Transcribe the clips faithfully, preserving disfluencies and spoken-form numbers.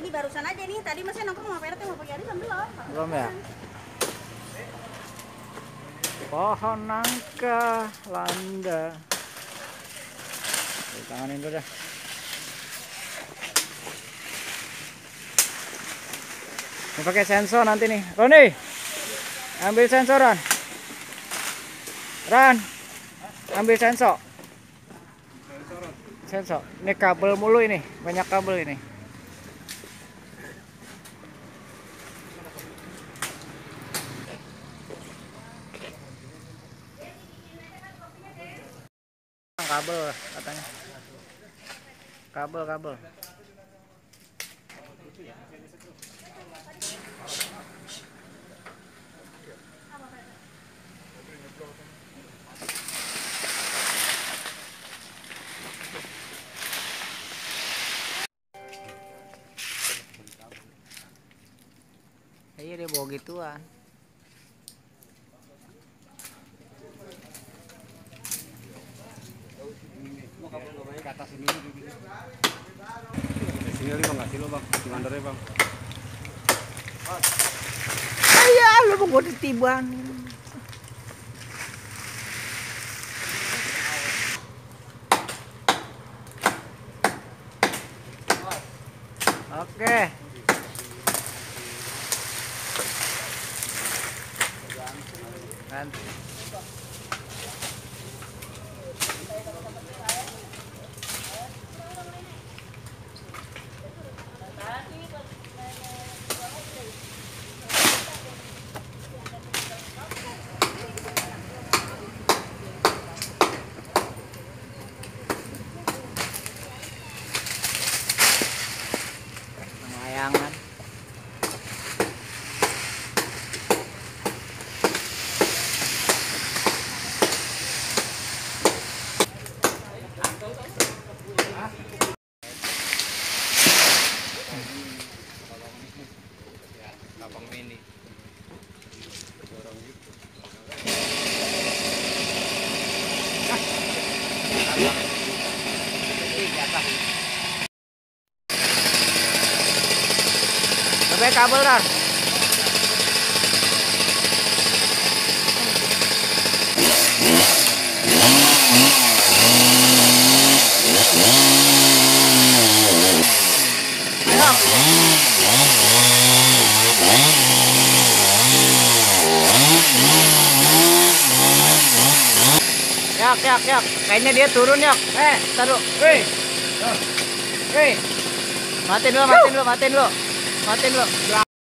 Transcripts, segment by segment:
Ini barusan aja nih, tadi masih nongkrong sama P R T, mau pagi hari kan belum? Belum ya? Pohon nangka landa. Oke, tanganin dulu dah. Ini pakai sensor nanti nih. Roni, ambil sensor Ran. Ran, ambil sensor. Sensor. Ini kabel mulu ini, banyak kabel ini. Kabel katanya. Kabel kabel. Iya dia bawa gituan. Ke atas ini dulu. Sini lagi bang, kasih lo bang, di mandornya bang. Ayah, lu mau gue ditiban. Oke. Ganti. Layangan. Lapang mini. Lebih kabel Ran. Yak, yak, yak. Kayaknya dia turun yak. Eh, taruh. Wih. Wih. Matiin dulu, matiin dulu, matiin dulu. Matiin dulu.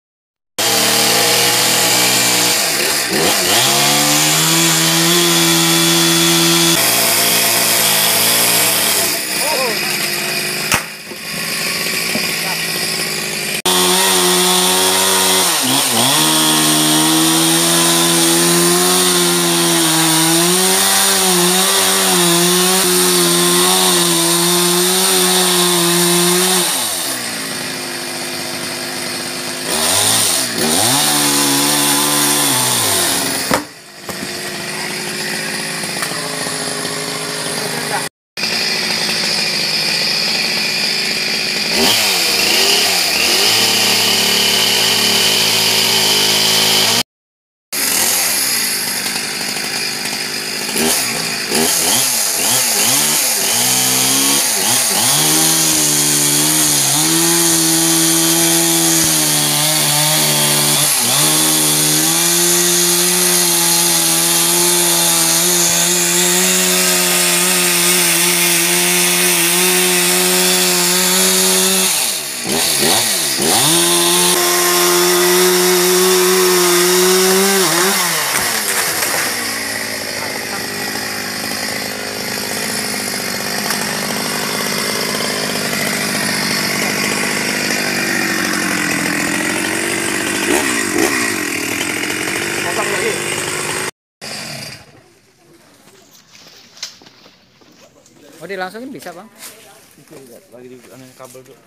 Oh dilangsungin bisa bang? Lagi di kabel tuh.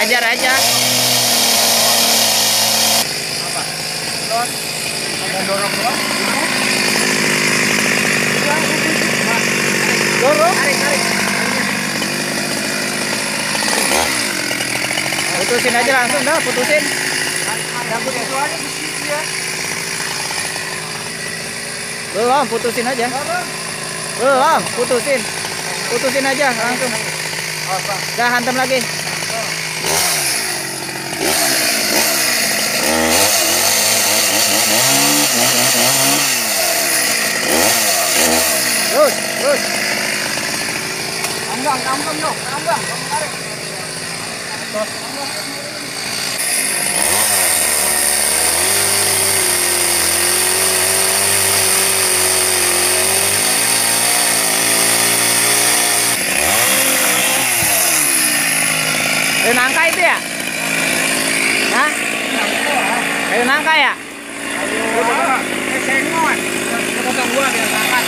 Ajar aja. Dorong. Putusin aja langsung dah, putusin. Belum, putusin aja. Belum, putusin. Putusin aja langsung. Dah hantam lagi. Terus, terus. Ambang, ambang yuk, ambang, tarik. Kayu nangka itu ya? Hah? Kayu nangka ya? Eh, sengon. Potong gua biar angkat.